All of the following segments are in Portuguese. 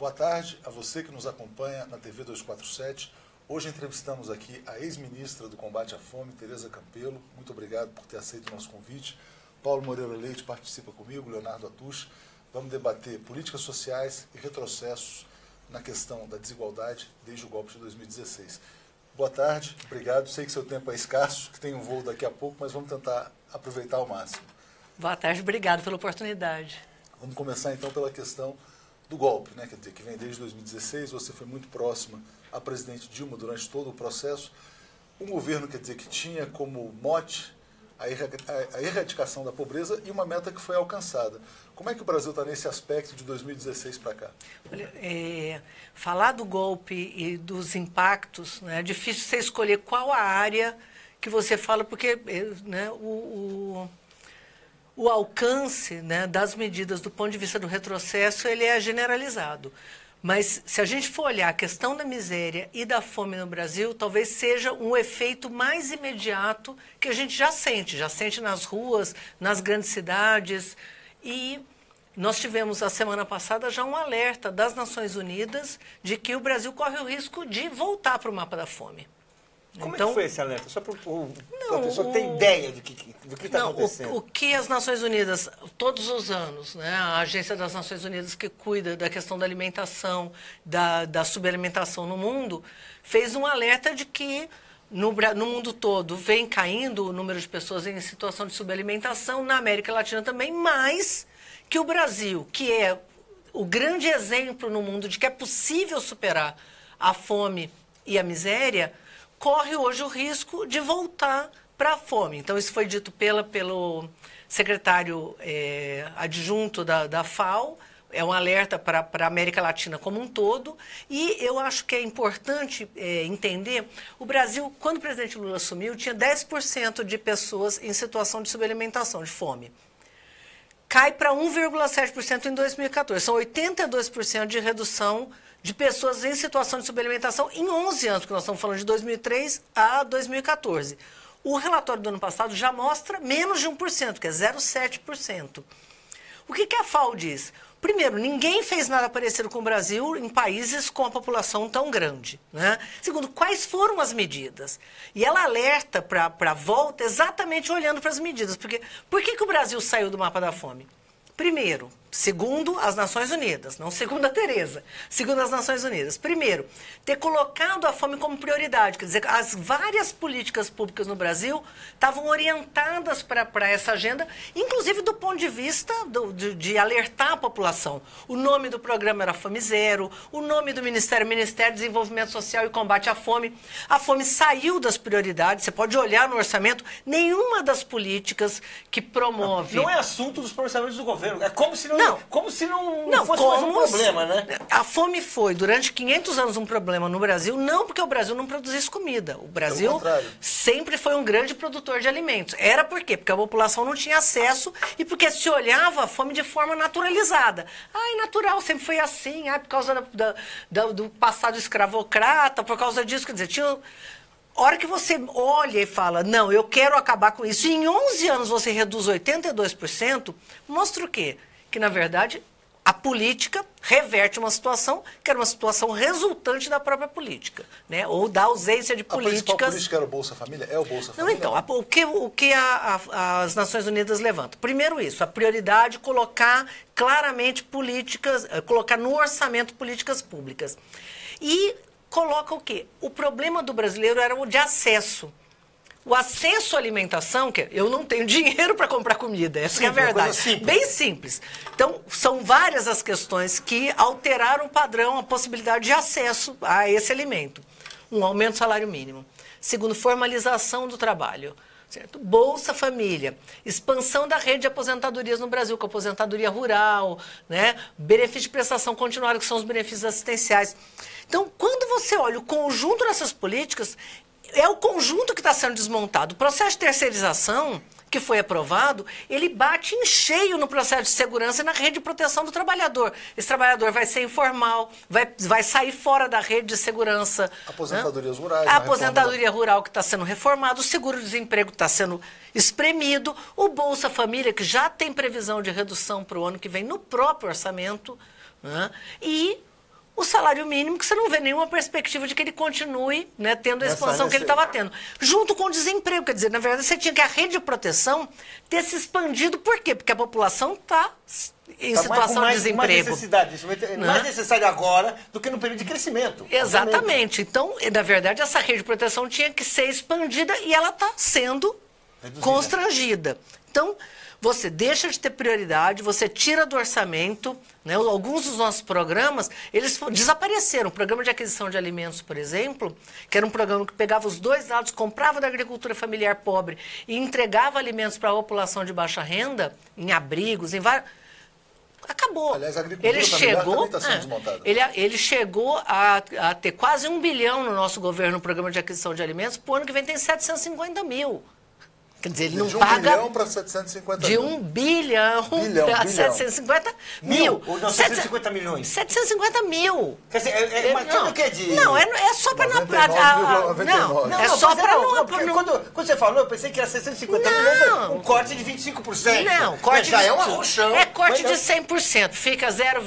Boa tarde a você que nos acompanha na TV 247. Hoje entrevistamos aqui a ex-ministra do Combate à Fome, Tereza Campelo. Muito obrigado por ter aceito o nosso convite. Paulo Moreira Leite participa comigo, Leonardo Atush. Vamos debater políticas sociais e retrocessos na questão da desigualdade desde o golpe de 2016. Boa tarde, obrigado. Sei que seu tempo é escasso, que tem um voo daqui a pouco, mas vamos tentar aproveitar ao máximo. Boa tarde, obrigado pela oportunidade. Vamos começar então pela questão do golpe, né? Quer dizer, que vem desde 2016, você foi muito próxima à presidente Dilma durante todo o processo. Um governo, quer dizer, que tinha como mote a erradicação da pobreza e uma meta que foi alcançada. Como é que o Brasil está nesse aspecto de 2016 para cá? Olha, falar do golpe e dos impactos, né, é difícil você escolher qual a área que você fala, porque né, o alcance, né, das medidas do ponto de vista do retrocesso, ele é generalizado. Mas, se a gente for olhar a questão da miséria e da fome no Brasil, talvez seja um efeito mais imediato que a gente já sente nas ruas, nas grandes cidades. E nós tivemos, a semana passada, já um alerta das Nações Unidas de que o Brasil corre o risco de voltar para o mapa da fome. Como é que foi esse alerta? Só para a pessoa ter ideia do que está acontecendo. O que as Nações Unidas, todos os anos, né, a Agência das Nações Unidas que cuida da questão da alimentação, da subalimentação no mundo, fez um alerta de que no mundo todo vem caindo o número de pessoas em situação de subalimentação, na América Latina também, mas que o Brasil, que é o grande exemplo no mundo de que é possível superar a fome e a miséria, corre hoje o risco de voltar para a fome. Então, isso foi dito pelo secretário adjunto da FAO, é um alerta para a América Latina como um todo, e eu acho que é importante entender, o Brasil, quando o presidente Lula assumiu, tinha 10% de pessoas em situação de subalimentação, de fome. Cai para 1,7% em 2014, são 82% de redução de pessoas em situação de subalimentação em 11 anos, porque nós estamos falando de 2003 a 2014. O relatório do ano passado já mostra menos de 1%, que é 0,7%. O que a FAO diz? Primeiro, ninguém fez nada parecido com o Brasil em países com a população tão grande, né? Segundo, quais foram as medidas? E ela alerta para a volta exatamente olhando para as medidas. Porque, por que o Brasil saiu do mapa da fome? Primeiro, segundo as Nações Unidas, não segundo a Tereza, segundo as Nações Unidas. Primeiro, ter colocado a fome como prioridade, quer dizer, as várias políticas públicas no Brasil estavam orientadas para essa agenda, inclusive do ponto de vista de alertar a população. O nome do programa era Fome Zero, o nome do Ministério de Desenvolvimento Social e Combate à Fome. A fome saiu das prioridades, você pode olhar no orçamento, nenhuma das políticas que promove... Não é assunto dos orçamentos do governo, é como se não fosse mais um problema, né? A fome foi, durante 500 anos, um problema no Brasil, não porque o Brasil não produzisse comida. O Brasil sempre foi um grande produtor de alimentos. Era por quê? Porque a população não tinha acesso e porque se olhava a fome de forma naturalizada. É natural, sempre foi assim, por causa do passado escravocrata, por causa disso, quer dizer, tinha... A hora que você olha e fala, não, eu quero acabar com isso, e em 11 anos você reduz 82%, mostra o quê? Que, na verdade, a política reverte uma situação que era uma situação resultante da própria política, né? Ou da ausência de políticas... A principal política era o Bolsa Família? É o Bolsa Família? Não, então, o que as Nações Unidas levantam? Primeiro isso, a prioridade, colocar claramente políticas, colocar no orçamento políticas públicas. E coloca o quê? O problema do brasileiro era o de acesso. O acesso à alimentação, que eu não tenho dinheiro para comprar comida, essa é a verdade. Simples. Bem simples. Então, são várias as questões que alteraram o padrão, a possibilidade de acesso a esse alimento. Um aumento do salário mínimo. Segundo, formalização do trabalho. Certo? Bolsa Família, expansão da rede de aposentadorias no Brasil, com a aposentadoria rural, né? Benefício de prestação continuada, que são os benefícios assistenciais. Então, quando você olha o conjunto dessas políticas, é o conjunto que está sendo desmontado. O processo de terceirização, que foi aprovado, ele bate em cheio no processo de segurança e na rede de proteção do trabalhador. Esse trabalhador vai ser informal, vai sair fora da rede de segurança. Aposentadorias rurais. A aposentadoria rural que está sendo reformada, o seguro-desemprego está sendo espremido, o Bolsa Família, que já tem previsão de redução para o ano que vem no próprio orçamento, né? E o salário mínimo, que você não vê nenhuma perspectiva de que ele continue, né, tendo a expansão que ele estava tendo. Junto com o desemprego, quer dizer, na verdade, você tinha que a rede de proteção ter se expandido. Por quê? Porque a população está em situação de desemprego. Mais necessidade, isso é mais necessário agora do que no período de crescimento. Exatamente. Então, na verdade, essa rede de proteção tinha que ser expandida e ela está sendo constrangida. Então, você deixa de ter prioridade, você tira do orçamento, né? Alguns dos nossos programas, eles desapareceram. O programa de aquisição de alimentos, por exemplo, que era um programa que pegava os dois lados, comprava da agricultura familiar pobre e entregava alimentos para a população de baixa renda, em abrigos, em vários... Acabou. Aliás, a agricultura familiar também está sendo desmontada. Ele chegou a ter quase 1 bilhão no nosso governo no programa de aquisição de alimentos, para o ano que vem tem 750 mil. Quer dizer, ele não paga... De 1 bilhão para 750 mil. De 1 bilhão para 750 mil. Ou não, 750 milhões. 750 mil. Quer dizer, mas tudo que é de... Não, é só para... Não, é só para... Quando você falou, eu pensei que era 650 milhões, um corte de 25%. Não, corte já é um arrochão. É corte de 100%, fica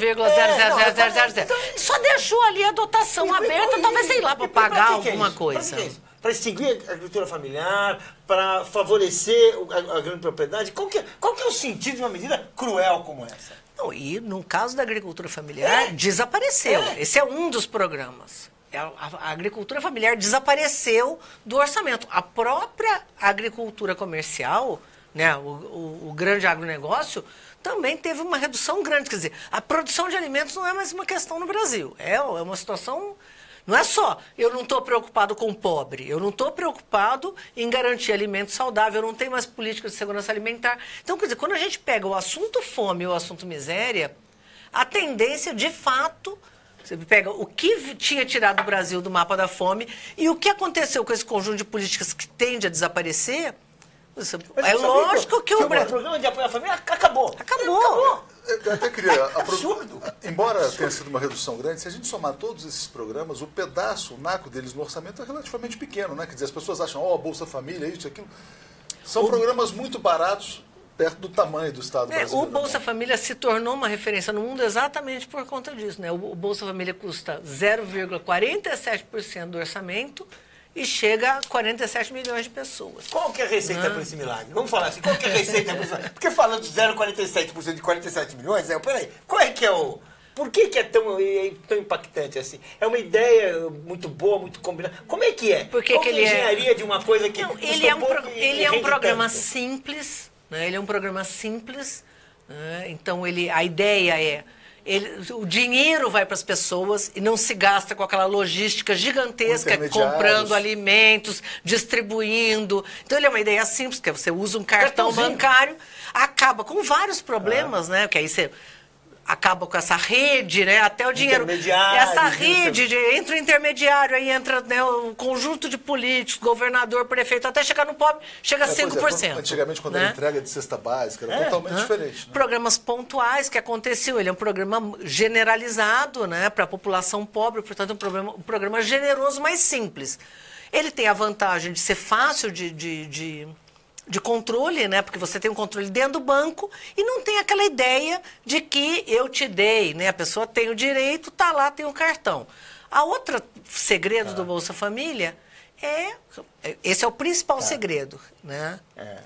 0,00000. Só deixou ali a dotação aberta, talvez, sei lá, para pagar alguma coisa. Para extinguir a agricultura familiar, para favorecer a grande propriedade? Qual que é o sentido de uma medida cruel como essa? Não, e no caso da agricultura familiar, desapareceu. Esse é um dos programas. A agricultura familiar desapareceu do orçamento. A própria agricultura comercial, né, o grande agronegócio, também teve uma redução grande. Quer dizer, a produção de alimentos não é mais uma questão no Brasil. É uma situação... Não é só, eu não estou preocupado com o pobre, eu não estou preocupado em garantir alimento saudável, eu não tenho mais política de segurança alimentar. Então, quer dizer, quando a gente pega o assunto fome e o assunto miséria, a tendência, de fato, você pega o que tinha tirado o Brasil do mapa da fome e o que aconteceu com esse conjunto de políticas que tende a desaparecer, é lógico que o programa de apoio à família acabou. Eu até queria... Absurdo. Embora tenha sido uma redução grande, se a gente somar todos esses programas, o pedaço, o naco deles no orçamento é relativamente pequeno, né? Quer dizer, as pessoas acham, a Bolsa Família, isso, aquilo. São programas muito baratos perto do tamanho do Estado brasileiro. O Bolsa Família se tornou uma referência no mundo exatamente por conta disso, né? O Bolsa Família custa 0,47% do orçamento e chega a 47 milhões de pessoas. Qual que é a receita para esse milagre? Vamos falar assim, qual que é a receita para esse milagre? Porque falando de 0,47% de 47 milhões, peraí, qual é que é o... Por que é tão impactante assim? É uma ideia muito boa, muito combinada. Como é que é? Porque qual que é a engenharia de uma coisa que... Não, ele é um programa simples, né? Ele é um programa simples, né? Então a ideia é... o dinheiro vai para as pessoas e não se gasta com aquela logística gigantesca, comprando alimentos, distribuindo. Então, ele é uma ideia simples, que você usa um cartão bancário, acaba com vários problemas, né? Que aí você acaba com essa rede, né? Até o dinheiro... Essa rede, entra o intermediário, aí entra, né, o conjunto de políticos, governador, prefeito, até chegar no pobre, chega a 5%. Antigamente, quando era entrega de cesta básica, era totalmente diferente. Né? Programas pontuais que aconteciam. Ele é um programa generalizado, né, para a população pobre, portanto, um programa generoso, mas simples. Ele tem a vantagem de ser fácil de controle, né? Porque você tem um controle dentro do banco e não tem aquela ideia de que eu te dei, né? A pessoa tem o direito, tá lá, tem o cartão. A outra segredo do Bolsa Família esse é o principal segredo, né?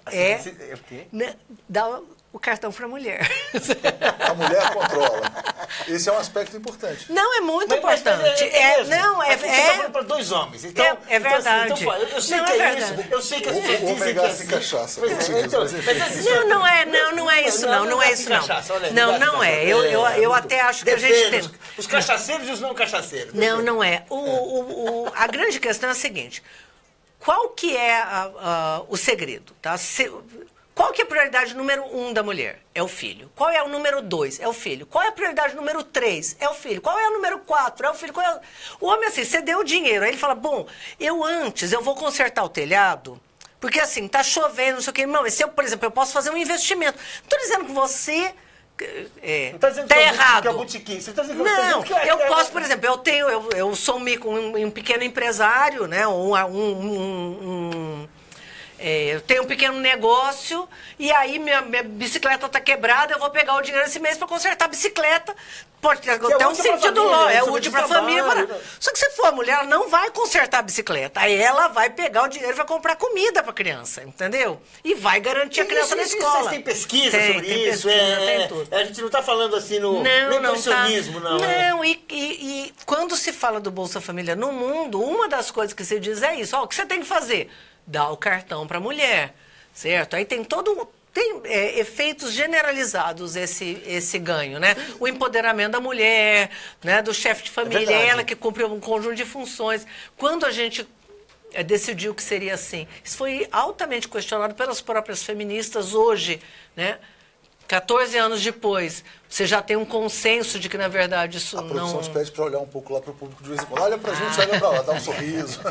Dar o cartão para a mulher. A mulher controla. Esse é um aspecto importante. Não, é muito importante. Você está falando para dois homens. Então, é verdade. Então, eu sei que é isso. Eu sei que as pessoas dizem que é assim. Cachaça. Não é isso, não. Não é isso, não. Não é. Eu até acho que a gente tem... Os cachaceiros e os não cachaceiros. Não é. A grande questão é a seguinte. Qual que é o segredo? Tá? Qual que é a prioridade número 1 da mulher? É o filho. Qual é o número 2? É o filho. Qual é a prioridade número 3? É o filho. Qual é o número 4? É o filho. O homem, assim, você deu o dinheiro. Aí ele fala, bom, eu vou consertar o telhado, porque assim, tá chovendo, não sei o quê. Não, por exemplo, eu posso fazer um investimento. Não estou dizendo que você... tá errado. Que é o botiquim. Você tá dizendo que não, eu posso, por exemplo, eu sou um pequeno empresário, né? eu tenho um pequeno negócio e aí minha bicicleta está quebrada, eu vou pegar o dinheiro esse mês para consertar a bicicleta. Pode ter até um sentido lógico, é útil para a família. Só que se for a mulher, ela não vai consertar a bicicleta. Aí ela vai pegar o dinheiro e vai comprar comida para a criança, entendeu? E vai garantir a criança na escola. Vocês têm pesquisa sobre isso? Tem tudo. A gente não está falando assim no impressionismo, não. Não, e quando se fala do Bolsa Família no mundo, uma das coisas que se diz é isso. Ó, o que você tem que fazer? Dar o cartão para a mulher, certo? Aí tem tem efeitos generalizados esse ganho, né? O empoderamento da mulher, né? Do chefe de família, ela que cumpre um conjunto de funções. Quando a gente decidiu que seria assim, isso foi altamente questionado pelas próprias feministas hoje, né? 14 anos depois, você já tem um consenso de que, na verdade, isso não... A produção te pede para olhar um pouco lá para o público de vez em quando. Olha para a gente, olha para lá, dá um sorriso.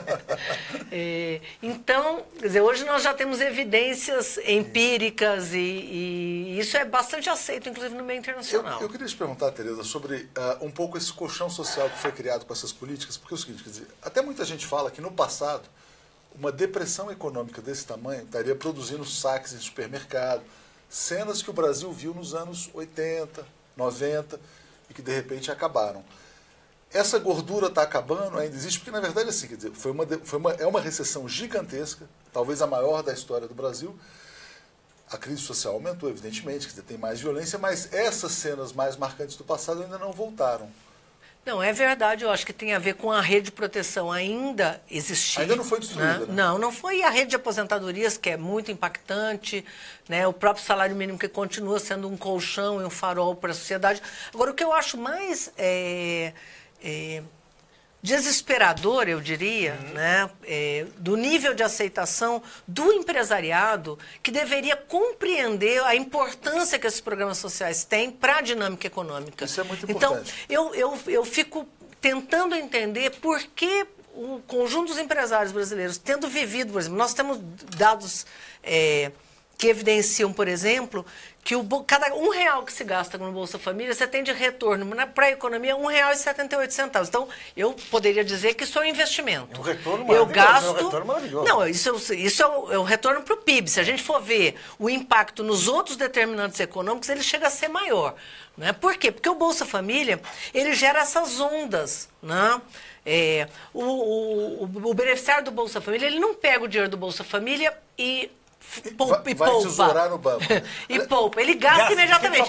Então, quer dizer, hoje nós já temos evidências empíricas e isso é bastante aceito, inclusive, no meio internacional. Eu queria te perguntar, Tereza, sobre um pouco esse colchão social que foi criado com essas políticas, porque é o seguinte, quer dizer, até muita gente fala que no passado, uma depressão econômica desse tamanho estaria produzindo saques em supermercado, cenas que o Brasil viu nos anos 80, 90 e que de repente acabaram. Essa gordura está acabando, ainda existe, porque na verdade assim, quer dizer, é uma recessão gigantesca, talvez a maior da história do Brasil. A crise social aumentou, evidentemente, quer dizer, tem mais violência, mas essas cenas mais marcantes do passado ainda não voltaram. Não, é verdade, eu acho que tem a ver com a rede de proteção ainda existir. Ainda não foi destruída, né? Não foi. A rede de aposentadorias, que é muito impactante, né? O próprio salário mínimo, que continua sendo um colchão e um farol para a sociedade. Agora, o que eu acho mais desesperador, eu diria, né? Do nível de aceitação do empresariado, que deveria compreender a importância que esses programas sociais têm para a dinâmica econômica. Isso é muito importante. Então, eu fico tentando entender por que o conjunto dos empresários brasileiros, tendo vivido, por exemplo, nós temos dados que evidenciam, por exemplo, que cada R$1 que se gasta no Bolsa Família, você tem de retorno para a economia R$1,78. Então, eu poderia dizer que isso é um investimento. Um retorno maravilhoso. Não, isso é o retorno para o PIB. Se a gente for ver o impacto nos outros determinantes econômicos, ele chega a ser maior. Né? Por quê? Porque o Bolsa Família, ele gera essas ondas, né? O beneficiário do Bolsa Família, ele não pega o dinheiro do Bolsa Família e poupa. Vai tesourar no banco. E poupa. Ele gasta imediatamente.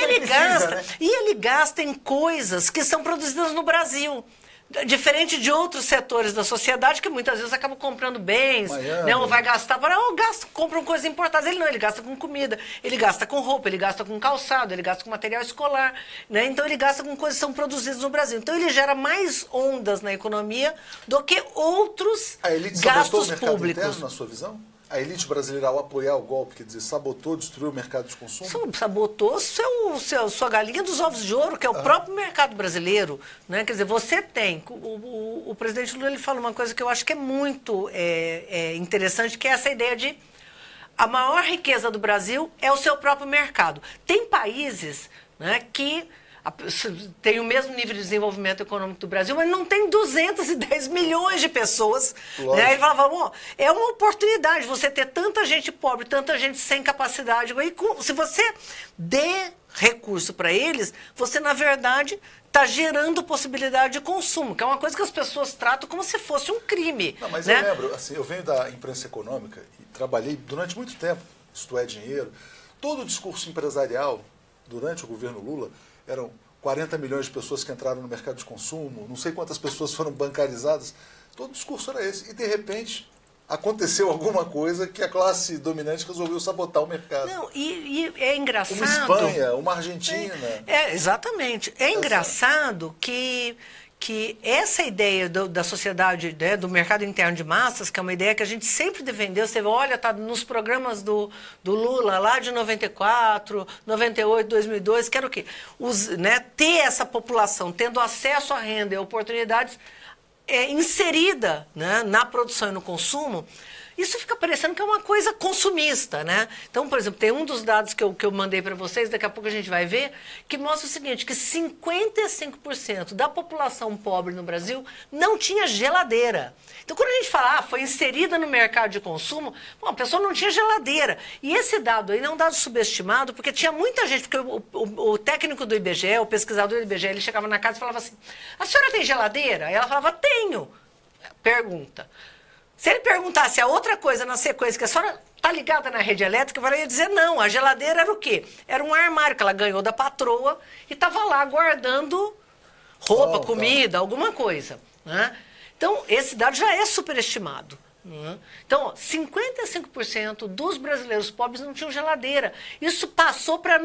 E ele gasta em coisas que são produzidas no Brasil. Diferente de outros setores da sociedade que muitas vezes acabam comprando bens, né, ou vai gastar compram coisas importadas. Ele gasta com comida, ele gasta com roupa, ele gasta com calçado, ele gasta com material escolar, né? Então ele gasta com coisas que são produzidas no Brasil. Então ele gera mais ondas na economia do que outros gastos públicos. Interno, na sua visão? A elite brasileira, ao apoiar o golpe, quer dizer, sabotou, destruiu o mercado de consumo? Sabotou sua galinha dos ovos de ouro, que é o próprio mercado brasileiro. Né? Quer dizer, você tem... O presidente Lula, ele fala uma coisa que eu acho que é muito interessante, que é essa ideia de a maior riqueza do Brasil é o seu próprio mercado. Tem países, né, que tem o mesmo nível de desenvolvimento econômico do Brasil, mas não tem 210 milhões de pessoas. Né? Ele falava, é uma oportunidade você ter tanta gente pobre, tanta gente sem capacidade. E se você der recurso para eles, você, na verdade, está gerando possibilidade de consumo, que é uma coisa que as pessoas tratam como se fosse um crime. Não, mas né? Eu lembro, assim, eu venho da imprensa econômica e trabalhei durante muito tempo, Isto é Dinheiro. Todo o discurso empresarial durante o governo Lula eram 40 milhões de pessoas que entraram no mercado de consumo, não sei quantas pessoas foram bancarizadas. Todo o discurso era esse. E, de repente, aconteceu alguma coisa que a classe dominante resolveu sabotar o mercado. Não, e é engraçado... Uma Espanha, uma Argentina... Exatamente. É engraçado que essa ideia da sociedade, né, do mercado interno de massas, que é uma ideia que a gente sempre defendeu, você olha, está nos programas do Lula, lá de 94, 98, 2002, que era o quê? Ter essa população tendo acesso à renda e oportunidades inserida, né, na produção e no consumo. isso fica parecendo que é uma coisa consumista, né? Então, por exemplo, tem um dos dados que eu mandei para vocês, daqui a pouco a gente vai ver, que mostra o seguinte, que 55% da população pobre no Brasil não tinha geladeira. Então, quando a gente fala, foi inserida no mercado de consumo, bom, a pessoa não tinha geladeira. E esse dado aí não é um dado subestimado, porque tinha muita gente, porque o técnico do IBGE, o pesquisador do IBGE, ele chegava na casa e falava assim, a senhora tem geladeira? Aí ela falava, tenho. Pergunta. Se ele perguntasse a outra coisa na sequência, que a senhora está ligada na rede elétrica, ela ia dizer não. A geladeira era o quê? Era um armário que ela ganhou da patroa e estava lá guardando roupa, comida, alguma coisa. Né? Então, esse dado já é superestimado. Então, 55% dos brasileiros pobres não tinham geladeira. Isso passou para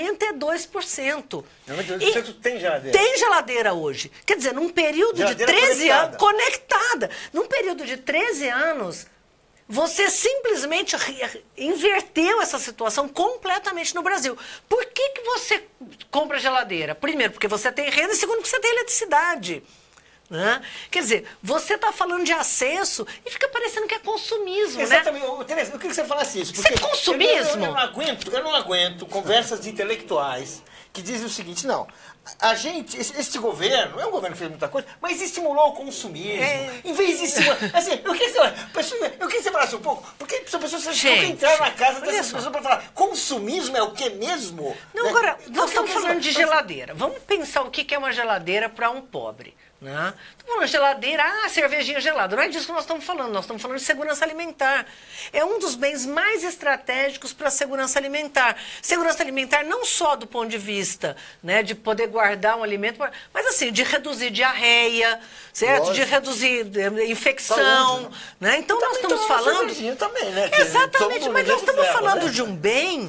92%. 92% tem geladeira? Tem geladeira hoje. Quer dizer, num período de 13 anos... Conectada. Num período de 13 anos, você simplesmente inverteu essa situação completamente no Brasil. Por que você compra geladeira? Primeiro, porque você tem renda, e segundo, porque você tem eletricidade. Né? Quer dizer, você está falando de acesso e fica parecendo que é consumismo, exatamente. Né? Tereza, eu queria que você falasse isso. Isso é consumismo? Eu não aguento conversas de intelectuais que dizem o seguinte, não, a gente, este governo, é um governo que fez muita coisa, mas estimulou o consumismo. Em vez de estimular... Assim, eu queria que você falasse um pouco, porque são pessoas que entraram na casa dessas pessoas para falar, consumismo é o que mesmo? Não, né? Agora, nós estamos falando de geladeira. Vamos pensar o que é uma geladeira para um pobre. Né? Estamos falando de geladeira, cervejinha gelada. Não é disso que nós estamos falando. Nós estamos falando de segurança alimentar. É um dos bens mais estratégicos para a segurança alimentar. Segurança alimentar não só do ponto de vista, né, de poder guardar um alimento, mas assim, de reduzir diarreia, certo? Lógico. De reduzir infecção. Saúde, né? Então nós estamos falando... Também, né? Exatamente, mas nós estamos falando de um bem,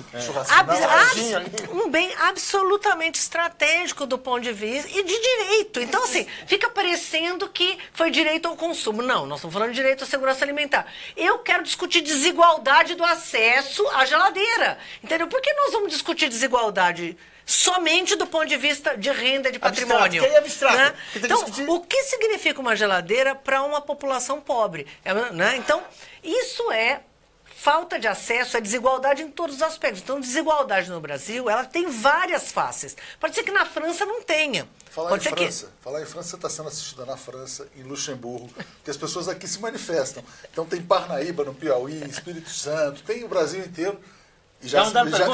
um bem absolutamente estratégico do ponto de vista e de direito. Então, assim, fica parecendo que foi direito ao consumo. Não, nós estamos falando de direito à segurança alimentar. Eu quero discutir desigualdade do acesso à geladeira. Entendeu? Por que nós vamos discutir desigualdade somente do ponto de vista de renda, de patrimônio? Abstrato. Né? Então, o que significa uma geladeira para uma população pobre? Né? Então, isso é falta de acesso, é desigualdade em todos os aspectos. Então, desigualdade no Brasil, ela tem várias faces. Pode ser que na França não tenha. Falar em França, você está sendo assistida na França, em Luxemburgo, que as pessoas aqui se manifestam. Então tem Parnaíba, no Piauí, Espírito Santo, tem o Brasil inteiro. E já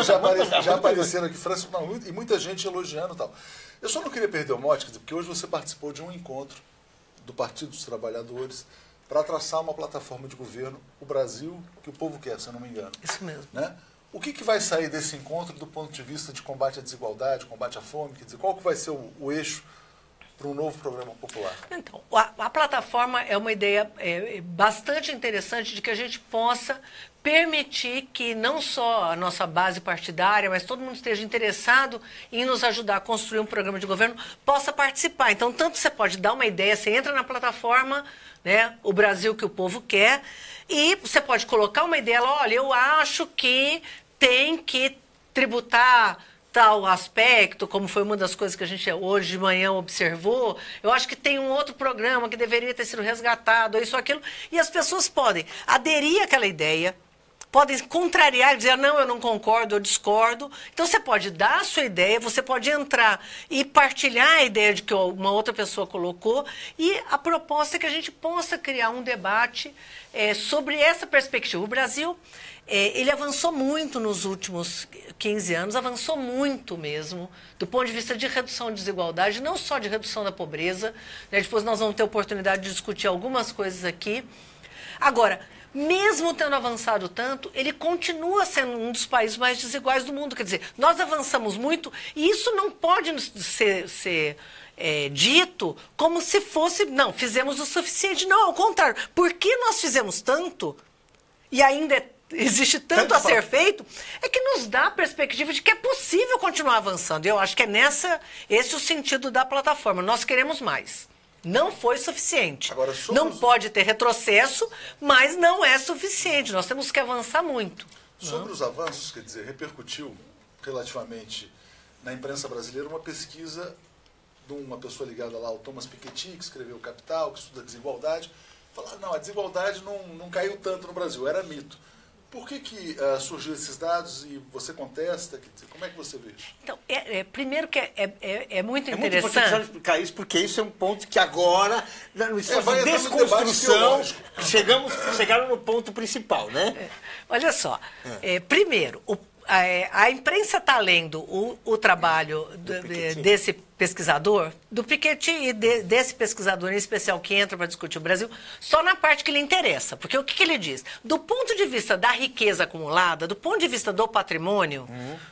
apareceram aqui França e muita gente elogiando e tal. Eu só não queria perder o mote, porque hoje você participou de um encontro do Partido dos Trabalhadores para traçar uma plataforma de governo, o Brasil que o povo quer, se eu não me engano. Isso mesmo. Né? O que vai sair desse encontro do ponto de vista de combate à desigualdade, combate à fome? Quer dizer, qual que vai ser o eixo para um novo programa popular? Então, a plataforma é uma ideia bastante interessante de que a gente possa permitir que não só a nossa base partidária, mas todo mundo esteja interessado em nos ajudar a construir um programa de governo, possa participar. Então, tanto você pode dar uma ideia, você entra na plataforma, né, o Brasil que o povo quer, e você pode colocar uma ideia, olha, eu acho que tem que tributar tal aspecto, como foi uma das coisas que a gente hoje de manhã observou, eu acho que tem um outro programa que deveria ter sido resgatado, isso ou aquilo, e as pessoas podem aderir àquela ideia, podem contrariar, dizer, não, eu não concordo, eu discordo. Então, você pode dar a sua ideia, você pode entrar e partilhar a ideia de que uma outra pessoa colocou, e a proposta é que a gente possa criar um debate sobre essa perspectiva. O Brasil, ele avançou muito nos últimos 15 anos, avançou muito mesmo, do ponto de vista de redução de desigualdade, não só de redução da pobreza, né? Depois nós vamos ter oportunidade de discutir algumas coisas aqui. Agora, mesmo tendo avançado tanto, ele continua sendo um dos países mais desiguais do mundo. Quer dizer, nós avançamos muito e isso não pode ser dito como se fosse, não, fizemos o suficiente. Não, ao contrário. Porque nós fizemos tanto e ainda existe tanto a ser feito, é que nos dá a perspectiva de que é possível continuar avançando. E eu acho que esse é o sentido da plataforma. Nós queremos mais. Não foi suficiente. Agora, não pode ter retrocesso, mas não é suficiente. Nós temos que avançar muito. Sobre os avanços, quer dizer, repercutiu relativamente na imprensa brasileira uma pesquisa de uma pessoa ligada lá ao Thomas Piketty, que escreveu Capital, que estuda desigualdade, falaram, não, a desigualdade não caiu tanto no Brasil, era mito. Por que surgiram esses dados e você contesta? Como é que você vê isso? Então, primeiro que é muito É muito interessante. importante explicar isso, porque isso é um ponto que agora, no esforço vai de entrar no debate desconstrução, teológico. chegaram no ponto principal, né? Olha só, primeiro, a imprensa está lendo o trabalho desse pesquisador, do Piketty e desse pesquisador em especial que entra para discutir o Brasil, só na parte que lhe interessa. Porque o que ele diz? Do ponto de vista da riqueza acumulada, do ponto de vista do patrimônio,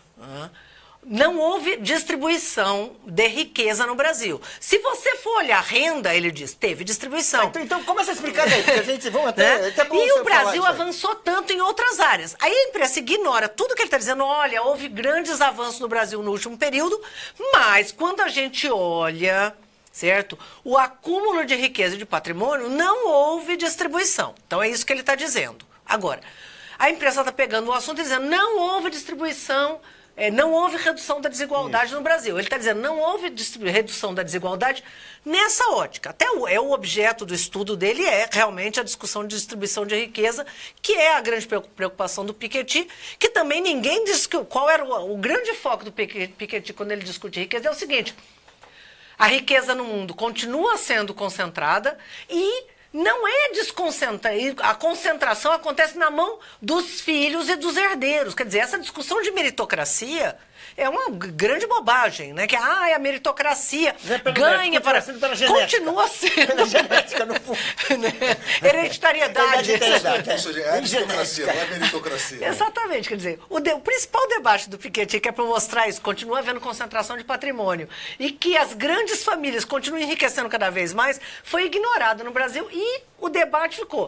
não houve distribuição de riqueza no Brasil. Se você for olhar renda, ele diz, teve distribuição. Então começa a explicar daí, porque a gente vamos até... até bom E você o Brasil falar isso aí. avançou tanto em outras áreas. Aí a imprensa ignora tudo que ele está dizendo. Olha, houve grandes avanços no Brasil no último período, mas quando a gente olha, certo, o acúmulo de riqueza e de patrimônio, não houve distribuição. Então é isso que ele está dizendo. Agora, a imprensa está pegando o assunto e dizendo, não houve distribuição... não houve redução da desigualdade no Brasil. Ele está dizendo, não houve redução da desigualdade nessa ótica. Até o objeto do estudo dele é realmente a discussão de distribuição de riqueza, que é a grande preocupação do Piketty, que também ninguém diz qual era o grande foco do Piketty quando ele discute riqueza. É o seguinte, a riqueza no mundo continua sendo concentrada e não é desconcentrada. A concentração acontece na mão dos filhos e dos herdeiros. Quer dizer, essa discussão de meritocracia é uma grande bobagem, né? Que a meritocracia ganha para... Continua sendo. Pela genética, no fundo. Hereditariedade. Ou seja, é a aristocracia, não é a meritocracia. Exatamente. Quer dizer, o principal debate do Piketty, que é para mostrar isso, continua havendo concentração de patrimônio e que as grandes famílias continuam enriquecendo cada vez mais, foi ignorado no Brasil e o debate ficou.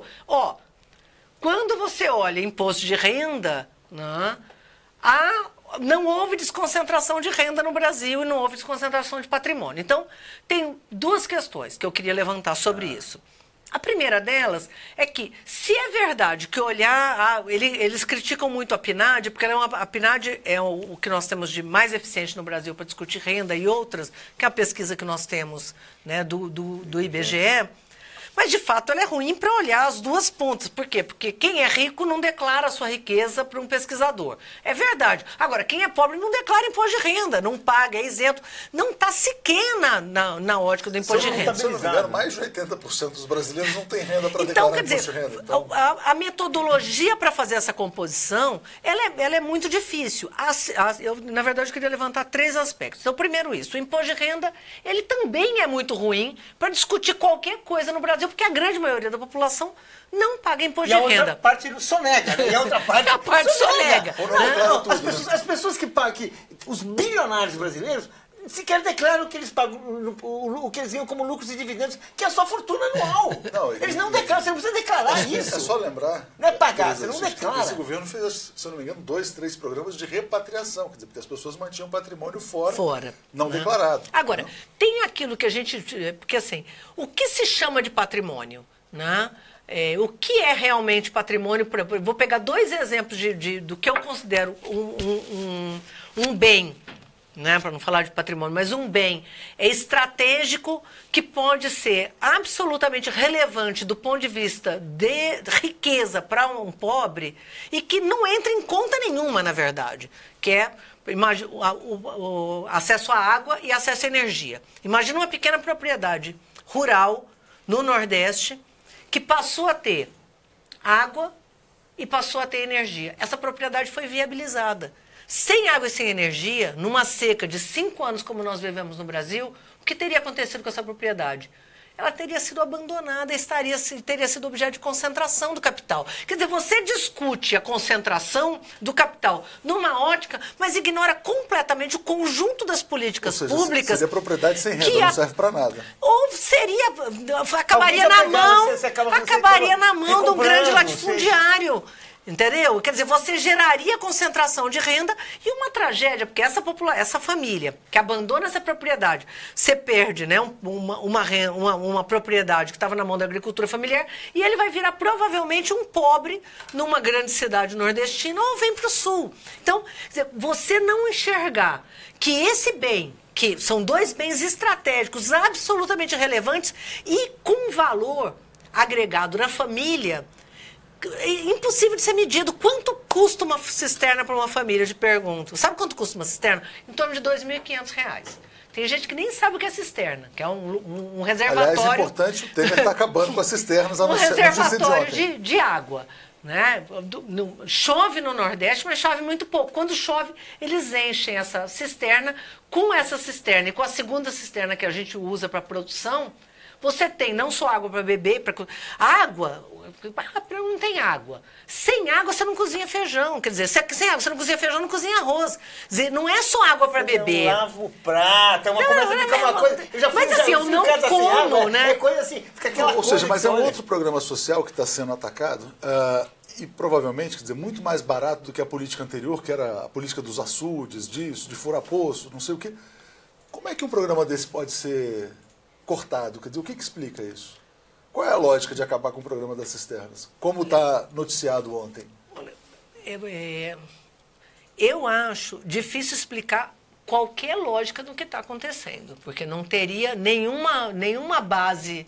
Quando você olha imposto de renda, né, não houve desconcentração de renda no Brasil e não houve desconcentração de patrimônio. Então, tem duas questões que eu queria levantar sobre isso. A primeira delas é que, se é verdade que eles criticam muito a PNAD, porque a PNAD é o que nós temos de mais eficiente no Brasil para discutir renda e outras, que é a pesquisa que nós temos, né, do IBGE. Mas, de fato, ela é ruim para olhar as duas pontas. Por quê? Porque quem é rico não declara a sua riqueza para um pesquisador. É verdade. Agora, quem é pobre não declara imposto de renda, não paga, é isento. Não está sequer na ótica do imposto de renda. Se eu não me engano, mais de 80% dos brasileiros não tem renda para declarar imposto de renda. Então, a metodologia para fazer essa composição, ela é muito difícil. Na verdade, eu queria levantar 3 aspectos. Então, primeiro isso, o imposto de renda, ele também é muito ruim para discutir qualquer coisa no Brasil, porque a grande maioria da população não paga imposto de renda. E a outra parte sonega, né? E a outra parte a parte sonega. As pessoas que pagam, os bilionários brasileiros, sequer declaram que eles pagam o que eles ganham como lucros e dividendos, que é a sua fortuna anual. Eles não declaram, você não precisa declarar isso. É só lembrar. Não é pagar, Tereza, você não declara. Esse governo fez, se eu não me engano, 2, 3 programas de repatriação, quer dizer, porque as pessoas mantinham patrimônio fora não declarado. Agora, tem aquilo que a gente... Porque assim, o que se chama de patrimônio, né? O que é realmente patrimônio? Vou pegar 2 exemplos do que eu considero um bem, né, para não falar de patrimônio, mas um bem estratégico que pode ser absolutamente relevante do ponto de vista de riqueza para um pobre e que não entra em conta nenhuma, na verdade, que é o acesso à água e acesso à energia. Imagina uma pequena propriedade rural no Nordeste que passou a ter água e passou a ter energia. Essa propriedade foi viabilizada. Sem água e sem energia, numa seca de 5 anos como nós vivemos no Brasil, o que teria acontecido com essa propriedade? Ela teria sido abandonada, teria sido objeto de concentração do capital. Quer dizer, você discute a concentração do capital numa ótica, mas ignora completamente o conjunto das políticas públicas. Seria propriedade sem renda, não serve para nada. Ou acabaria na mão de um grande latifundiário. Entendeu? Quer dizer, você geraria concentração de renda e uma tragédia, porque essa família que abandona essa propriedade, você perde, né, uma propriedade que estava na mão da agricultura familiar e ele vai virar provavelmente um pobre numa grande cidade nordestina ou vem para o sul. Então, quer dizer, você não enxergar que esse bem, que são 2 bens estratégicos absolutamente relevantes e com valor agregado na família, é impossível de ser medido. Quanto custa uma cisterna para uma família? Eu te pergunto. Sabe quanto custa uma cisterna? Em torno de R$ 2.500. Tem gente que nem sabe o que é cisterna, que é um reservatório... Aliás, é importante, o Temer está acabando com as cisternas. Um reservatório de água. Né? Chove no Nordeste, mas chove muito pouco. Quando chove, eles enchem essa cisterna. Com essa cisterna e com a segunda cisterna que a gente usa para produção, você tem não só água para beber, água, não tem água. Sem água você não cozinha feijão. Quer dizer, sem água você não cozinha feijão, não cozinha arroz. Quer dizer, não é só água para beber. Eu lavo o prato, começa a ficar uma coisa... Mas assim, eu não como, né? É coisa assim, fica aquela coisa... Ou seja, mas é um outro programa social que está sendo atacado e provavelmente, quer dizer, muito mais barato do que a política anterior, que era a política dos açudes, disso, de furar poço, não sei o quê. Como é que um programa desse pode ser cortado? Quer dizer, o que explica isso? Qual é a lógica de acabar com o programa das cisternas? Como está noticiado ontem? Eu acho difícil explicar qualquer lógica do que está acontecendo, porque não teria nenhuma base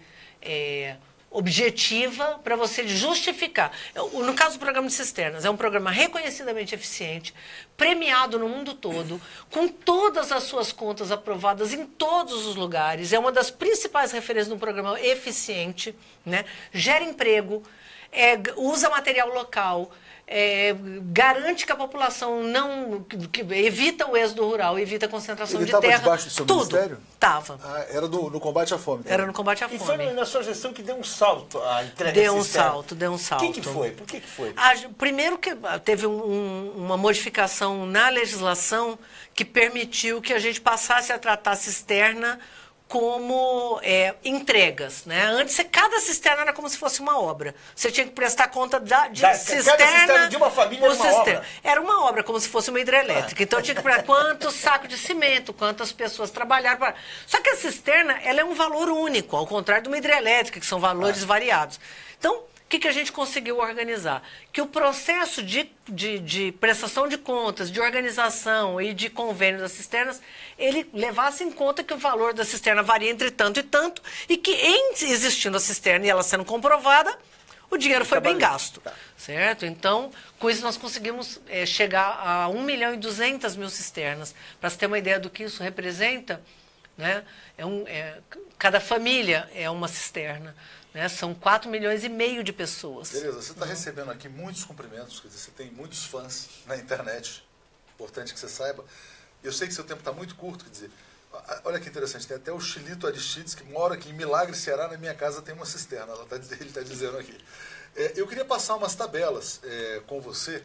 objetiva para você justificar. No caso do programa de cisternas, é um programa reconhecidamente eficiente, premiado no mundo todo, com todas as suas contas aprovadas em todos os lugares, é uma das principais referências de um programa eficiente, né? Gera emprego, usa material local, garante que a população que evita o êxodo rural, evita a concentração de terra. Ele estava debaixo do seu ministério? Estava. Era no combate à fome. Era no combate à fome. E foi na sua gestão que deu um salto a entrega deu um salto. O que foi? Por que foi? Primeiro que teve uma modificação na legislação que permitiu que a gente passasse a tratar a cisterna como entregas, né? Antes, cada cisterna era como se fosse uma obra. Você tinha que prestar conta de cisterna de uma família era uma obra. Era uma obra, como se fosse uma hidrelétrica. Então, tinha que prestar quantos sacos de cimento, quantas pessoas trabalharam. Só que a cisterna, ela é um valor único, ao contrário de uma hidrelétrica, que são valores variados. Então, o que a gente conseguiu organizar? Que o processo de prestação de contas, de organização e de convênio das cisternas, ele levasse em conta que o valor da cisterna varia entre tanto e tanto, e que, existindo a cisterna e ela sendo comprovada, o dinheiro foi bem gasto. Certo? Então, com isso nós conseguimos chegar a 1.200.000 cisternas. Para você ter uma ideia do que isso representa, né? Cada família é uma cisterna. Né? São 4,5 milhões de pessoas. Beleza, você está recebendo aqui muitos cumprimentos, quer dizer, você tem muitos fãs na internet, importante que você saiba. Eu sei que seu tempo está muito curto, quer dizer, olha que interessante, tem até o Chilito Aristides, que mora aqui em Milagre, Ceará, na minha casa tem uma cisterna, ele está dizendo aqui. Eu queria passar umas tabelas com você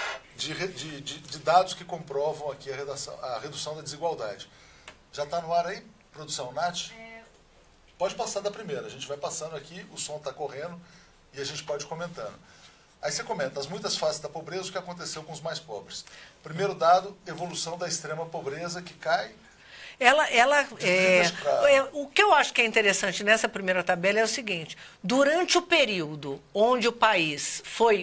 de dados que comprovam aqui a redução da desigualdade. Já está no ar aí, produção, Nath? Pode passar da primeira, a gente vai passando aqui, o som está correndo e a gente pode ir comentando. Aí você comenta as muitas faces da pobreza, o que aconteceu com os mais pobres. Primeiro dado, evolução da extrema pobreza que cai. O que eu acho que é interessante nessa primeira tabela é o seguinte: durante o período onde o país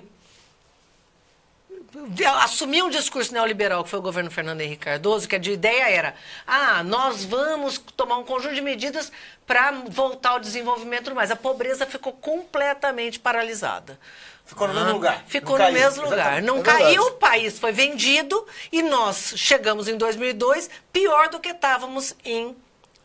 assumiu um discurso neoliberal, que foi o governo Fernando Henrique Cardoso, que a ideia era, nós vamos tomar um conjunto de medidas para voltar ao desenvolvimento mais. A pobreza ficou completamente paralisada. Ficou no mesmo lugar. Ficou no mesmo lugar. Não caiu, o país foi vendido e nós chegamos em 2002 pior do que estávamos em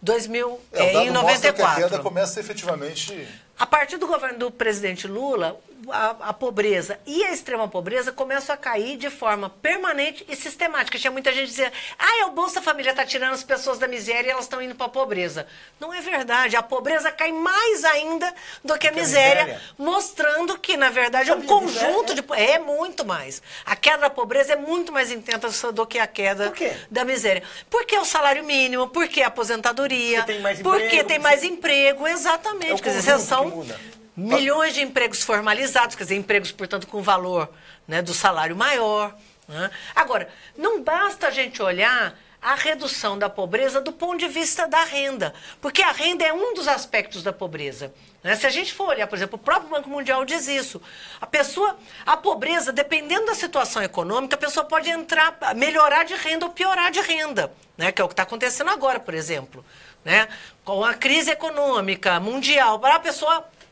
94. A queda começa efetivamente... A partir do governo do presidente Lula, a pobreza e a extrema pobreza começam a cair de forma permanente e sistemática. Tinha muita gente dizendo, o Bolsa Família está tirando as pessoas da miséria e elas estão indo para a pobreza. Não é verdade. A pobreza cai mais ainda do que a miséria, mostrando que, na verdade, é um conjunto de... É muito mais. A queda da pobreza é muito mais intensa do que a queda da miséria. Porque é o salário mínimo, porque a aposentadoria, porque tem mais emprego, exatamente. Quer dizer, são milhões de empregos formalizados, quer dizer, empregos, portanto, com valor, né, do salário maior. Né? Agora, não basta a gente olhar a redução da pobreza do ponto de vista da renda, porque a renda é um dos aspectos da pobreza. Né? Se a gente for olhar, por exemplo, o próprio Banco Mundial diz isso. A pobreza, dependendo da situação econômica, a pessoa pode melhorar de renda ou piorar de renda, né? Que é o que está acontecendo agora, por exemplo. Né? Com a crise econômica mundial, para a pessoa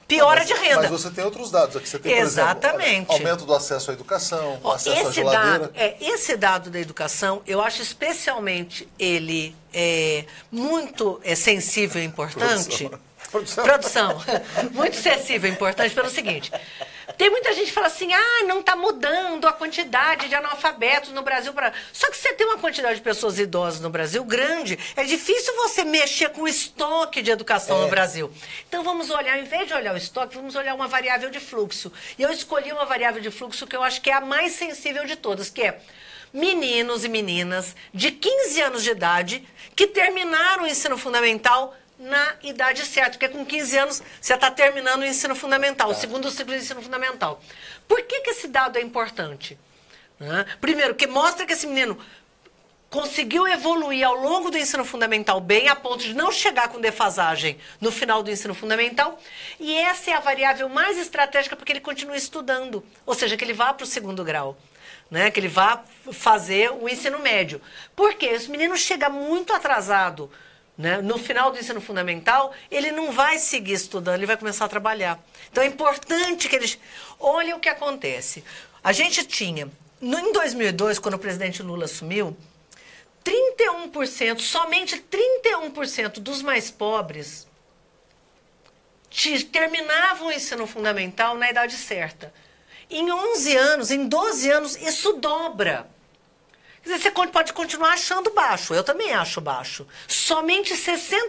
piora de renda. Mas você tem outros dados aqui. Você tem, por Exatamente. exemplo, aumento do acesso à educação, acesso à geladeira. Esse dado da educação, eu acho especialmente ele muito sensível e importante. Produção. Muito sensível e importante pelo seguinte. Tem muita gente que fala assim, não está mudando a quantidade de analfabetos no Brasil. Só que você tem uma quantidade de pessoas idosas no Brasil grande, é difícil você mexer com o estoque de educação no Brasil. Então vamos olhar, em vez de olhar o estoque, vamos olhar uma variável de fluxo. E eu escolhi uma variável de fluxo que eu acho que é a mais sensível de todas, que é meninos e meninas de 15 anos de idade que terminaram o ensino fundamental na idade certa, porque com 15 anos você está terminando o ensino fundamental, o segundo ciclo de ensino fundamental. Por que esse dado é importante? Primeiro, que mostra que esse menino conseguiu evoluir ao longo do ensino fundamental bem, a ponto de não chegar com defasagem no final do ensino fundamental, e essa é a variável mais estratégica porque ele continua estudando, ou seja, que ele vá para o segundo grau. Que ele vá fazer o ensino médio. Porque esse menino chega muito atrasado, no final do ensino fundamental, ele não vai seguir estudando, ele vai começar a trabalhar. Então é importante que eles... Olha o que acontece. A gente tinha, em 2002, quando o presidente Lula assumiu, 31%, somente 31% dos mais pobres terminavam o ensino fundamental na idade certa. Em 11 anos, em 12 anos, isso dobra. Quer dizer, você pode continuar achando baixo, eu também acho baixo. Somente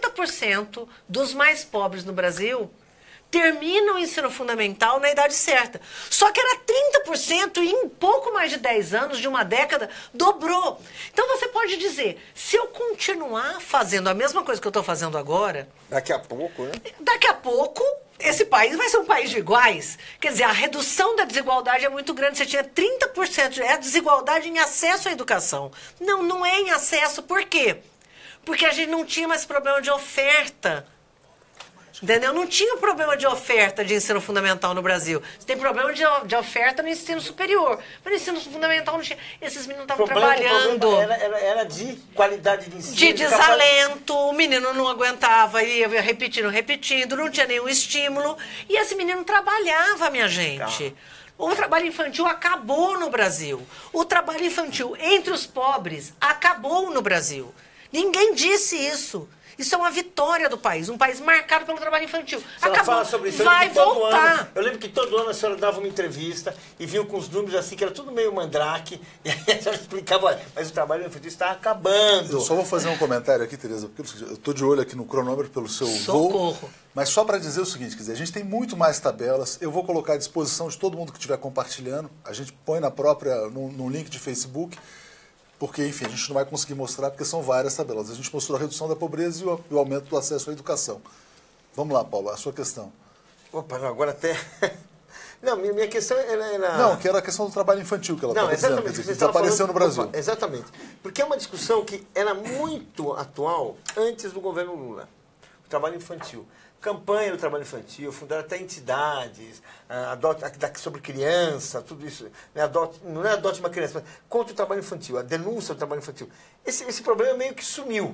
60% dos mais pobres no Brasil terminam o ensino fundamental na idade certa. Só que era 30% e em pouco mais de 10 anos, de uma década, dobrou. Então você pode dizer, se eu continuar fazendo a mesma coisa que eu estou fazendo agora... Daqui a pouco, né? Daqui a pouco... Esse país vai ser um país de iguais. Quer dizer, a redução da desigualdade é muito grande. Você tinha 30%. É a desigualdade em acesso à educação. Não é em acesso. Por quê? Porque a gente não tinha mais problema de oferta. Entendeu? Não tinha problema de oferta de ensino fundamental no Brasil. Você tem problema de oferta no ensino superior. Mas no ensino fundamental não tinha. Esses meninos estavam trabalhando. Era de qualidade de ensino. De desalento, o menino não aguentava, ia repetindo, não tinha nenhum estímulo. E esse menino trabalhava, minha gente. O trabalho infantil acabou no Brasil. O trabalho infantil entre os pobres acabou no Brasil. Ninguém disse isso. Isso é uma vitória do país, um país marcado pelo trabalho infantil. Acabou, fala sobre isso. Vai voltar. Eu lembro que todo ano a senhora dava uma entrevista e vinha com os números assim, que era tudo meio mandrake, e aí a senhora explicava, mas o trabalho infantil está acabando. Eu só vou fazer um comentário aqui, Tereza, porque eu estou de olho aqui no cronômetro pelo seu Socorro. voo, mas só para dizer o seguinte, quer dizer, a gente tem muito mais tabelas, eu vou colocar à disposição de todo mundo que estiver compartilhando, a gente põe no link de Facebook, porque, enfim, a gente não vai conseguir mostrar, porque são várias tabelas. A gente mostrou a redução da pobreza e o aumento do acesso à educação. Vamos lá, Paulo, a sua questão. Opa, não, agora até... Não, minha questão era... Não, que era a questão do trabalho infantil que ela estava dizendo, quer dizer, que desapareceu no Brasil. Opa, exatamente. Porque é uma discussão que era muito atual antes do governo Lula. O trabalho infantil. Campanha do trabalho infantil, fundaram até entidades, sobre criança, tudo isso. Não é adote uma criança, mas contra o trabalho infantil, a denúncia do trabalho infantil. Esse problema meio que sumiu.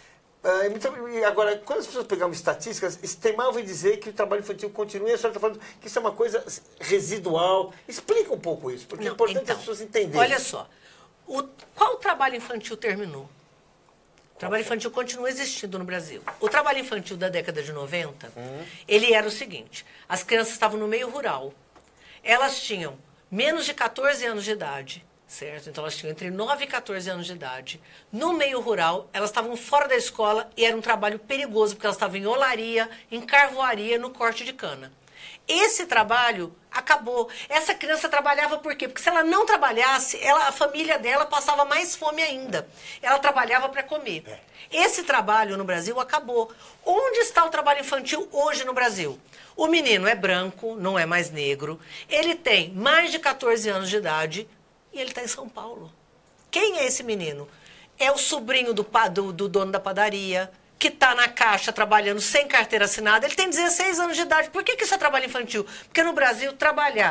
Agora, quando as pessoas pegavam estatísticas, teimavam em dizer que o trabalho infantil continua, e a senhora está falando que isso é uma coisa residual. Explica um pouco isso, porque é importante as pessoas entenderem. Olha só, qual trabalho infantil terminou? O trabalho infantil continua existindo no Brasil. O trabalho infantil da década de 90, ele era o seguinte, as crianças estavam no meio rural, elas tinham menos de 14 anos de idade, certo? Então elas tinham entre 9 e 14 anos de idade. No meio rural, elas estavam fora da escola e era um trabalho perigoso, porque elas estavam em olaria, em carvoaria, no corte de cana. Esse trabalho acabou. Essa criança trabalhava por quê? Porque se ela não trabalhasse, a família dela passava mais fome ainda. Ela trabalhava para comer. Esse trabalho no Brasil acabou. Onde está o trabalho infantil hoje no Brasil? O menino é branco, não é mais negro. Ele tem mais de 14 anos de idade e ele está em São Paulo. Quem é esse menino? É o sobrinho do dono da padaria, que está na caixa trabalhando sem carteira assinada. Ele tem 16 anos de idade. Por que isso é trabalho infantil? Porque no Brasil, trabalhar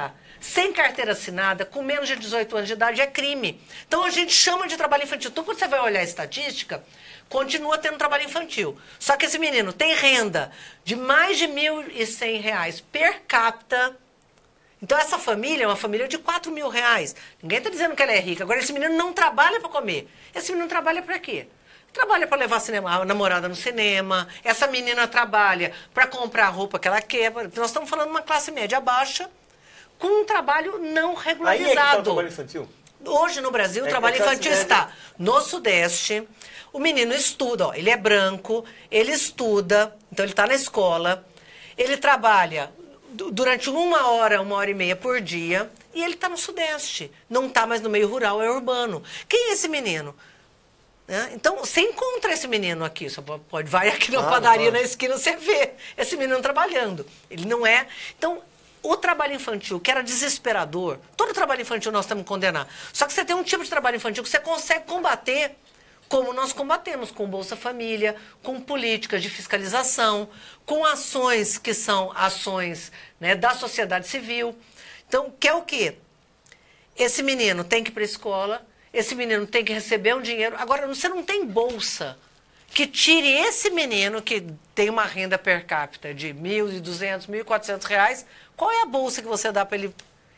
sem carteira assinada, com menos de 18 anos de idade, é crime. Então a gente chama de trabalho infantil. Então quando você vai olhar a estatística, continua tendo trabalho infantil. Só que esse menino tem renda de mais de R$1.100 per capita. Então essa família é uma família de R$4.000. Ninguém está dizendo que ela é rica. Agora esse menino não trabalha para comer. Esse menino trabalha para quê? Trabalha para levar a namorada no cinema. Essa menina trabalha para comprar a roupa que ela quer. Nós estamos falando de uma classe média baixa com um trabalho não regularizado. Aí é que tá o trabalho infantil? Hoje no Brasil, o trabalho infantil está no Sudeste. O menino estuda, ó, ele é branco, ele estuda, então ele está na escola, ele trabalha durante 1 hora e meia por dia e ele está no Sudeste. Não está mais no meio rural, é urbano. Quem é esse menino? Então, você encontra esse menino aqui, você vai aqui na padaria, na esquina, você vê esse menino trabalhando. Ele não é... Então, o trabalho infantil, que era desesperador, todo trabalho infantil nós temos que condenar. Só que você tem um tipo de trabalho infantil que você consegue combater, como nós combatemos, com Bolsa Família, com políticas de fiscalização, com ações que são ações, né, da sociedade civil. Então, que é o quê? Esse menino tem que ir para a escola, esse menino tem que receber um dinheiro. Agora, você não tem bolsa que tire esse menino que tem uma renda per capita de R$1.200, R$1.400. Qual é a bolsa que você dá para ele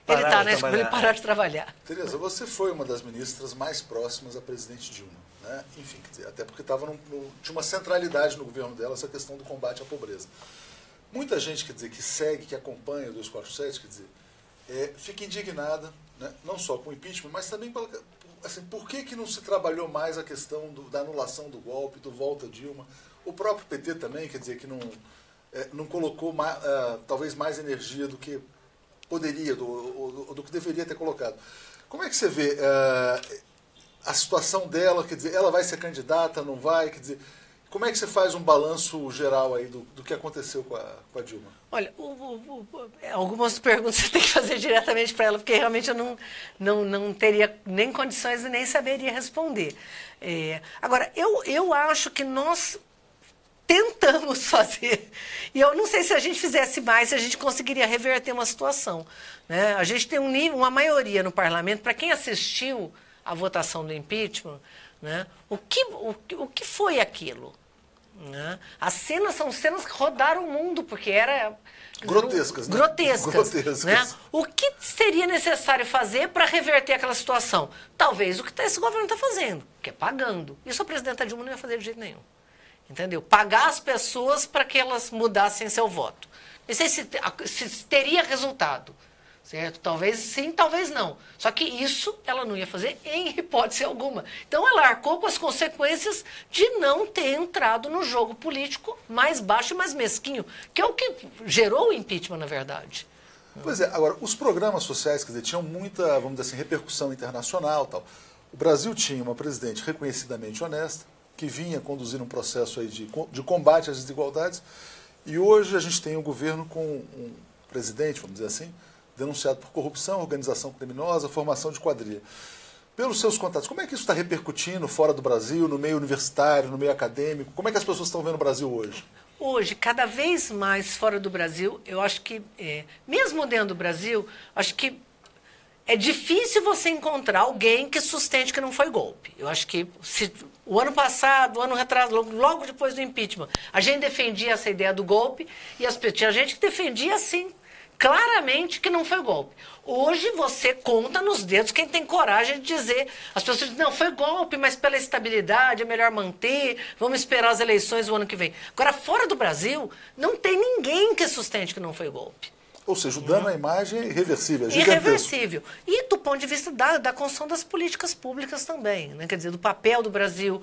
parar de trabalhar? Tereza, você foi uma das ministras mais próximas à presidente Dilma, né? Enfim, até porque tinha uma centralidade no governo dela essa questão do combate à pobreza. Muita gente, quer dizer, que segue, que acompanha o 247, quer dizer, fica indignada, né? Não só com o impeachment, mas também assim, por que não se trabalhou mais a questão da anulação do golpe, do volta Dilma? O próprio PT também, quer dizer, que não colocou talvez mais energia do que poderia, do que deveria ter colocado. Como é que você vê a situação dela? Quer dizer, ela vai ser candidata, não vai? Quer dizer, como é que você faz um balanço geral aí do que aconteceu com a Dilma? Olha, algumas perguntas você tem que fazer diretamente para ela, porque realmente eu não teria nem condições e nem saberia responder. Agora, eu acho que nós tentamos fazer, e eu não sei se a gente fizesse mais, se a gente conseguiria reverter uma situação, né? A gente tem uma maioria no parlamento, para quem assistiu à votação do impeachment, né? O que foi aquilo? Né? As cenas são cenas que rodaram o mundo, porque era... Grotescas, né? Grotescas. Né? O que seria necessário fazer para reverter aquela situação? Talvez o que esse governo está fazendo, que é pagando. Isso a presidenta Dilma não ia fazer de jeito nenhum. Entendeu? Pagar as pessoas para que elas mudassem seu voto. Não sei se teria resultado. Certo? Talvez sim, talvez não. Só que isso ela não ia fazer em hipótese alguma. Então ela arcou com as consequências de não ter entrado no jogo político mais baixo e mais mesquinho, que é o que gerou o impeachment, na verdade. Pois é, agora, os programas sociais, quer dizer, tinham muita, vamos dizer assim, repercussão internacional e tal. O Brasil tinha uma presidente reconhecidamente honesta, que vinha conduzindo um processo aí de combate às desigualdades, e hoje a gente tem um governo com um presidente, vamos dizer assim, denunciado por corrupção, organização criminosa, formação de quadrilha. Pelos seus contatos, como é que isso está repercutindo fora do Brasil, no meio universitário, no meio acadêmico? Como é que as pessoas estão vendo o Brasil hoje? Hoje, cada vez mais fora do Brasil, eu acho que, mesmo dentro do Brasil, acho que é difícil você encontrar alguém que sustente que não foi golpe. Eu acho que o ano passado, o ano retrasado, logo depois do impeachment, a gente defendia essa ideia do golpe e tinha gente que defendia, assim, claramente que não foi golpe. Hoje você conta nos dedos quem tem coragem de dizer. As pessoas dizem, não, foi golpe, mas pela estabilidade é melhor manter, vamos esperar as eleições o ano que vem. Agora, fora do Brasil, não tem ninguém que sustente que não foi golpe. Ou seja, o dano à imagem é irreversível, é gigantesco. Irreversível. E do ponto de vista da construção das políticas públicas também, né? Quer dizer, do papel do Brasil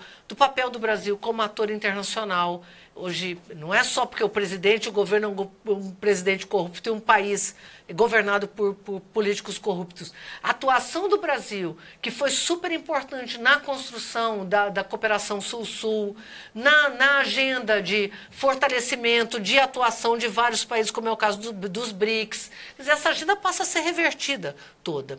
como ator internacional. Hoje, não é só porque o governo é um presidente corrupto e um país governado por políticos corruptos. A atuação do Brasil, que foi super importante na construção da cooperação Sul-Sul, na agenda de fortalecimento, de atuação de vários países, como é o caso dos BRICS. Quer dizer, essa agenda passa a ser revertida toda.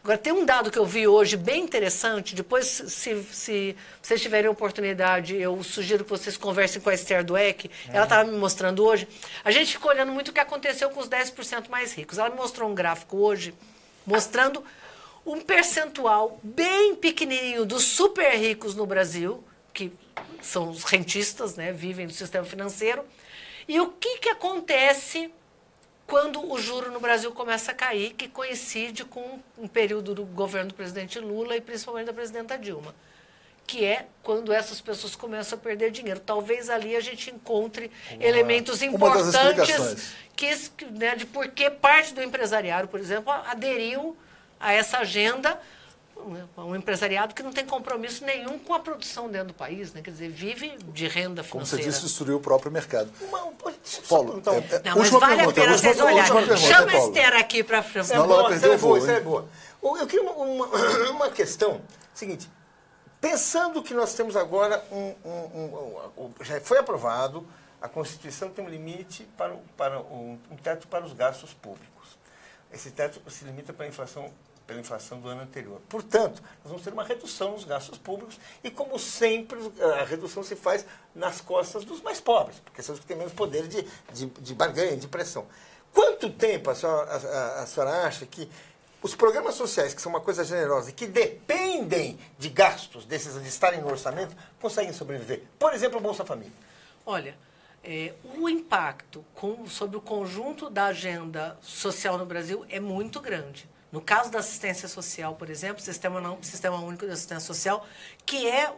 Agora, tem um dado que eu vi hoje bem interessante, depois, se vocês tiverem oportunidade, eu sugiro que vocês conversem com a Esther Dweck, ela estava me mostrando hoje, a gente ficou olhando muito o que aconteceu com os 10% mais ricos. Ela me mostrou um gráfico hoje, mostrando um percentual bem pequenininho dos super ricos no Brasil, que são os rentistas, né, vivem do sistema financeiro, e o que acontece quando o juro no Brasil começa a cair, que coincide com um período do governo do presidente Lula e principalmente da presidenta Dilma, que é quando essas pessoas começam a perder dinheiro. Talvez ali a gente encontre elementos importantes né, de por que parte do empresariado, por exemplo, aderiu a essa agenda, um empresariado que não tem compromisso nenhum com a produção dentro do país, né? Quer dizer, vive de renda financeira. Como você disse, destruiu o próprio mercado. Paulo, não, mas vale a pena vocês olharem. Chama a Esther aqui para frente. Isso é boa. Eu queria uma questão, seguinte, pensando que nós temos agora já foi aprovado, a Constituição tem um limite um teto para os gastos públicos. Esse teto se limita para pela inflação do ano anterior. Portanto, nós vamos ter uma redução nos gastos públicos e, como sempre, a redução se faz nas costas dos mais pobres, porque são os que têm menos poder de barganha, de pressão. Quanto tempo a senhora acha que os programas sociais, que são uma coisa generosa e que dependem de gastos desses de estarem no orçamento, conseguem sobreviver? Por exemplo, a Bolsa Família. Olha, o impacto sobre o conjunto da agenda social no Brasil é muito grande. No caso da assistência social, por exemplo, Sistema Único de Assistência Social, que é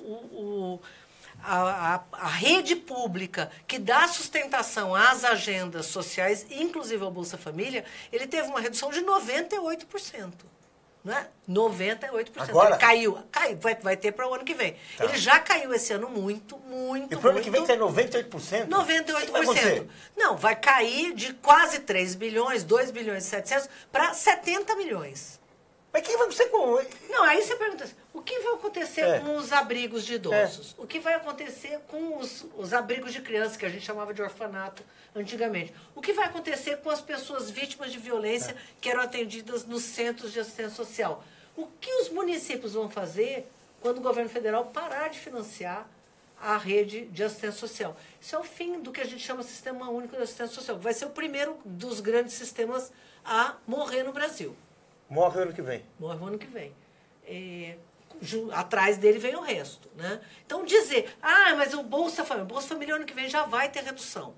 a rede pública que dá sustentação às agendas sociais, inclusive ao Bolsa Família, ele teve uma redução de 98%. Não é? 98%. Agora? Ele caiu, vai ter para o ano que vem. Tá. Ele já caiu esse ano muito. E para o ano que vem tem 98%? 98%. Não, vai cair de quase 3 bilhões, 2 bilhões e 700 para 70 milhões. Mas o que vai acontecer com... Não, aí você pergunta assim, o que vai acontecer com os abrigos de idosos? O que vai acontecer com os abrigos de crianças, que a gente chamava de orfanato antigamente? O que vai acontecer com as pessoas vítimas de violência que eram atendidas nos centros de assistência social? O que os municípios vão fazer quando o governo federal parar de financiar a rede de assistência social? Isso é o fim do que a gente chama de Sistema Único de Assistência Social. Vai ser o primeiro dos grandes sistemas a morrer no Brasil. Morre o ano que vem. Morre o ano que vem. Atrás dele vem o resto. Né? Então, dizer, mas o Bolsa Família ano que vem já vai ter redução.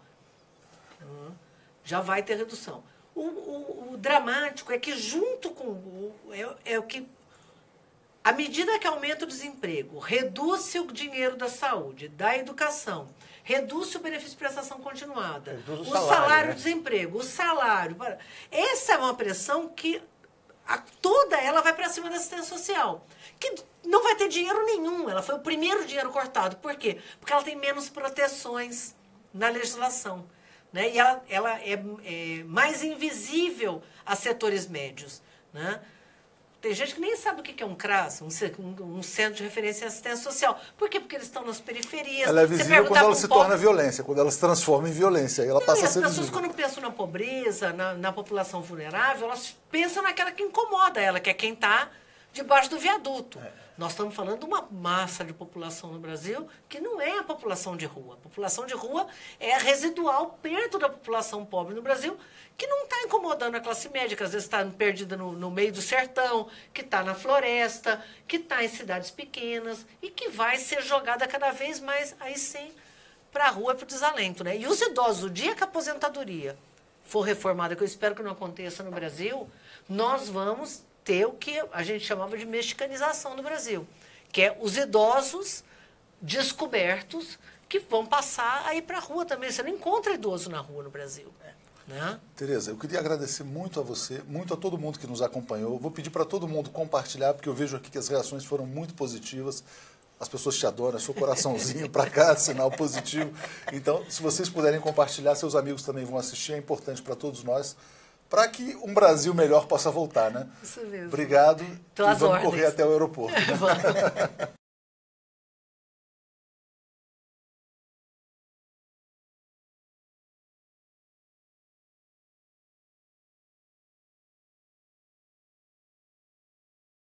Já vai ter redução. O dramático é que junto com... É o que... À medida que aumenta o desemprego, reduz-se o dinheiro da saúde, da educação, reduz-se o benefício de prestação continuada, o salário, né? Desemprego, o salário... Essa é uma pressão que... toda ela vai para cima da assistência social, que não vai ter dinheiro nenhum. Ela foi o primeiro dinheiro cortado. Por quê? Porque ela tem menos proteções na legislação. Né? E ela é mais invisível a setores médios. Né? Tem gente que nem sabe o que é um CRAS, um Centro de Referência em Assistência Social. Por quê? Porque eles estão nas periferias. Ela é visível quando ela se torna violência, quando ela se transforma em violência. Aí ela passa a ser visível. As pessoas, quando pensam na pobreza, na população vulnerável, elas pensam naquela que incomoda ela, que é quem está debaixo do viaduto. Nós estamos falando de uma massa de população no Brasil que não é a população de rua. A população de rua é residual perto da população pobre no Brasil, que não está incomodando a classe média, que às vezes está perdida no meio do sertão, que está na floresta, que está em cidades pequenas e que vai ser jogada cada vez mais, aí sim, para a rua e para o desalento. Né? E os idosos, o dia que a aposentadoria for reformada, que eu espero que não aconteça no Brasil, nós vamos ter o que a gente chamava de mexicanização do Brasil, que é os idosos descobertos que vão passar a ir para a rua também. Você não encontra idoso na rua no Brasil. Né? Tereza, eu queria agradecer muito a você, muito a todo mundo que nos acompanhou. Vou pedir para todo mundo compartilhar, porque eu vejo aqui que as reações foram muito positivas. As pessoas te adoram, é seu coraçãozinho para cá, sinal positivo. Então, se vocês puderem compartilhar, seus amigos também vão assistir, é importante para todos nós, para que um Brasil melhor possa voltar, né? Isso mesmo. Obrigado. E vamos correr até o aeroporto. Né?